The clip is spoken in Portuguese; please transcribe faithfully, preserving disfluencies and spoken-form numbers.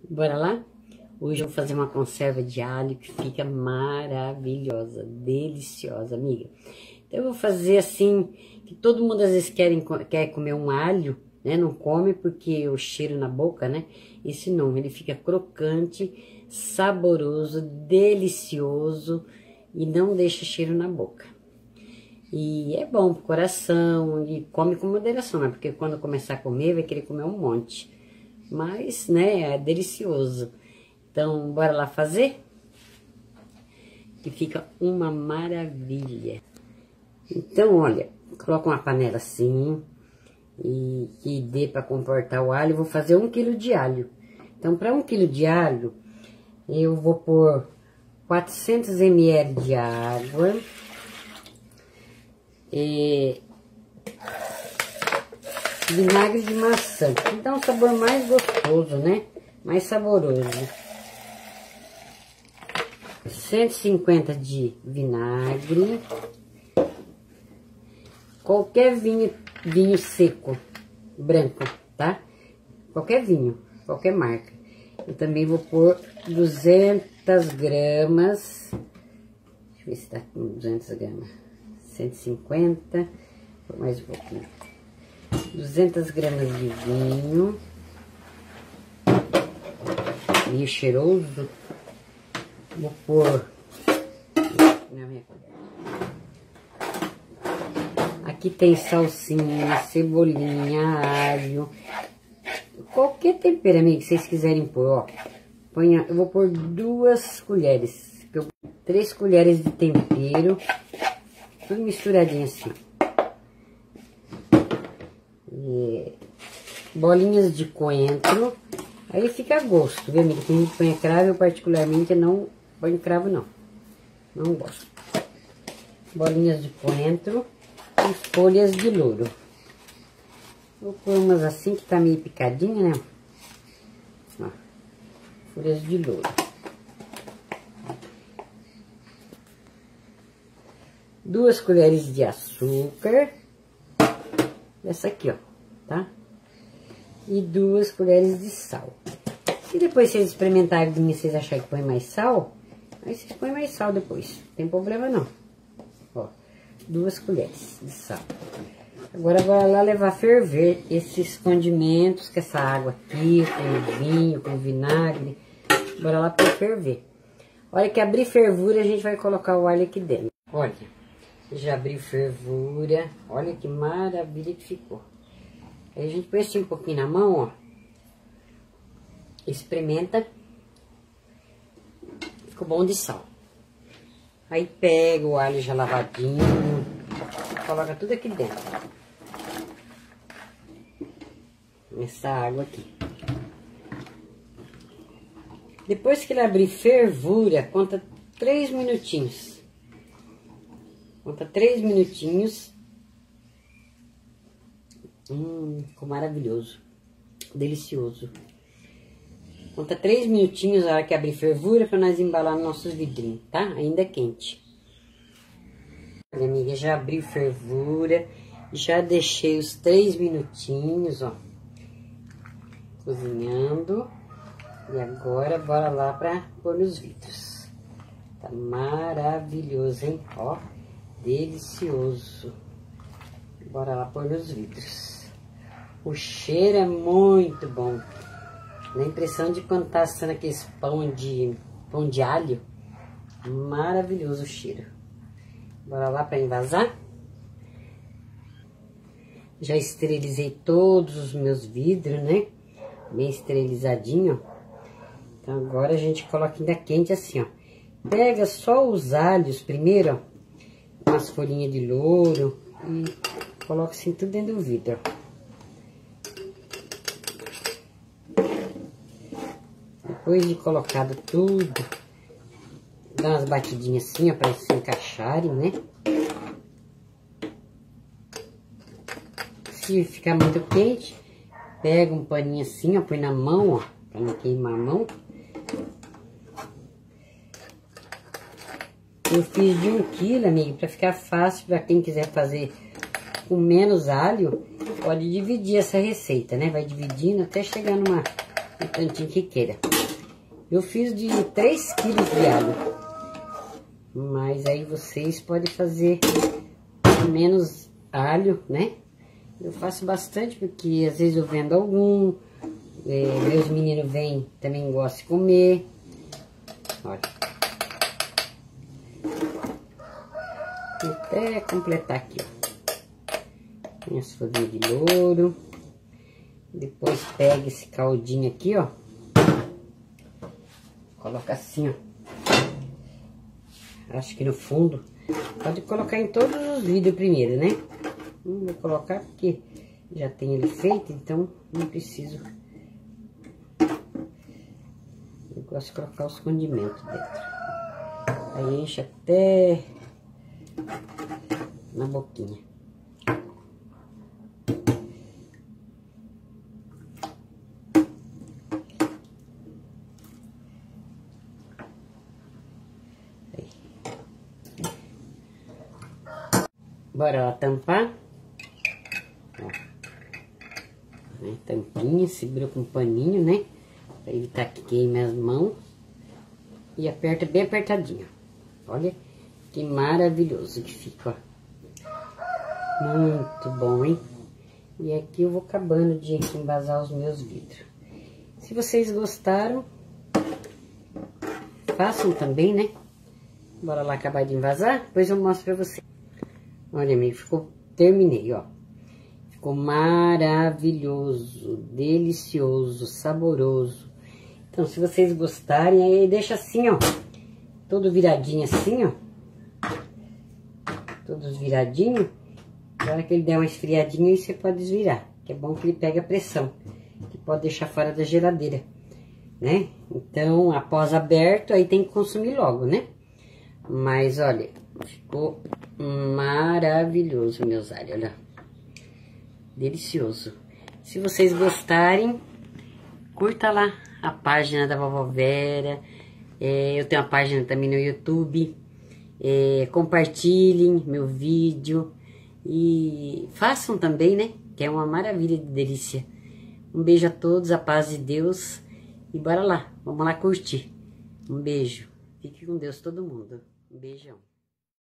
Bora lá? Hoje eu vou fazer uma conserva de alho que fica maravilhosa, deliciosa, amiga. Então eu vou fazer assim, que todo mundo às vezes quer, quer comer um alho, né? Não come porque o cheiro na boca, né? Esse não, ele fica crocante, saboroso, delicioso e não deixa cheiro na boca. E é bom pro coração, e come com moderação, né? Porque quando começar a comer, vai querer comer um monte. Mas, né, é delicioso. Então, bora lá fazer? Que fica uma maravilha. Então, olha, coloca uma panela assim, e que dê para comportar o alho. Eu vou fazer um quilo de alho. Então, para um quilo de alho, eu vou pôr quatrocentos mililitros de água. E vinagre de maçã, que dá um sabor mais gostoso, né? Mais saboroso. cento e cinquenta de vinagre. Qualquer vinho, vinho seco, branco, tá? Qualquer vinho, qualquer marca. Eu também vou pôr duzentas gramas. Deixa eu ver se tá com duzentas gramas. cento e cinquenta, mais um pouquinho. duzentas gramas de vinho. Vinho cheiroso. Vou pôr na minha colher. Aqui tem salsinha, cebolinha, alho. Qualquer tempero, amigo, que vocês quiserem pôr, ó. Ponha, eu vou pôr duas colheres. Três colheres de tempero. Tudo misturadinho assim. E bolinhas de coentro. Aí fica a gosto, viu, amiga? Tem gente que põe cravo, eu particularmente não ponho cravo, não. Não gosto. Bolinhas de coentro e folhas de louro. Vou pôr umas assim que tá meio picadinha, né? Ó, folhas de louro. Duas colheres de açúcar. Essa aqui, ó, tá? E duas colheres de sal. Se depois vocês experimentarem e vocês acharem que põe mais sal, aí vocês põem mais sal depois. Não tem problema não. Ó, duas colheres de sal. Agora bora lá levar a ferver esses condimentos, com essa água aqui, com o vinho, com o vinagre. Bora lá para ferver. A hora que abrir fervura, a gente vai colocar o alho aqui dentro. Olha, já abriu fervura. Olha que maravilha que ficou. Aí a gente põe assim um pouquinho na mão, ó. Experimenta. Ficou bom de sal. Aí pega o alho já lavadinho. Coloca tudo aqui dentro. Essa água aqui. Depois que ele abrir fervura, conta três minutinhos. Conta três minutinhos. Hum, ficou maravilhoso. Delicioso. Conta três minutinhos a hora que abrir fervura para nós embalar nos nossos vidrinhos, tá? Ainda é quente. Olha, amiga, já abriu fervura. Já deixei os três minutinhos, ó. Cozinhando. E agora, bora lá pra pôr nos vidros. Tá maravilhoso, hein? Ó, delicioso. Bora lá pôr nos vidros. O cheiro é muito bom. Dá a impressão de quando tá assando aqueles pão de, pão de alho. Maravilhoso o cheiro. Bora lá para envasar. Já esterilizei todos os meus vidros, né? Bem esterilizadinho. Então agora a gente coloca ainda quente assim, ó. Pega só os alhos primeiro, ó. Umas folhinhas de louro. E coloca assim tudo dentro do vidro, ó. Depois de colocado tudo, dá umas batidinhas assim, ó, para se encaixarem, né? Se ficar muito quente, pega um paninho assim, ó, põe na mão, ó, para não queimar a mão. Eu fiz de um quilo, amigo, para ficar fácil para quem quiser fazer com menos alho, pode dividir essa receita, né? Vai dividindo até chegar numa, um tantinho que queira. Eu fiz de três quilos de alho. Mas aí vocês podem fazer menos alho, né? Eu faço bastante porque às vezes eu vendo algum. É, meus meninos vêm, também gostam de comer. Olha. Vou até completar aqui, ó. Tem as folhinhas de louro. Depois pega esse caldinho aqui, ó. Coloca assim, ó. Acho que no fundo. Pode colocar em todos os vídeos primeiro, né? Não vou colocar porque já tem ele feito, então não preciso. Eu gosto de colocar os condimentos dentro. Aí enche até na boquinha. Bora lá tampar. Ó. Né, tampinha, segura com um paninho, né? Pra evitar que queime as mãos. E aperta bem apertadinho. Olha que maravilhoso que fica, ó. Muito bom, hein? E aqui eu vou acabando de embasar os meus vidros. Se vocês gostaram, façam também, né? Bora lá acabar de envasar, depois eu mostro pra vocês. Olha, amigo, ficou, terminei, ó. Ficou maravilhoso, delicioso, saboroso. Então, se vocês gostarem, aí deixa assim, ó. Todo viradinho assim, ó. Todos viradinho. Na hora que ele der uma esfriadinha, aí você pode desvirar. Que é bom que ele pega pressão. Que pode deixar fora da geladeira, né? Então, após aberto, aí tem que consumir logo, né? Mas, olha, ficou maravilhoso, meus alhos, olha. Delicioso. Se vocês gostarem, curta lá a página da Vovó Vera. É, eu tenho a página também no YouTube. É, compartilhem meu vídeo. E façam também, né? Que é uma maravilha de delícia. Um beijo a todos, a paz de Deus. E bora lá, vamos lá curtir. Um beijo. Fique com Deus todo mundo. Um beijão.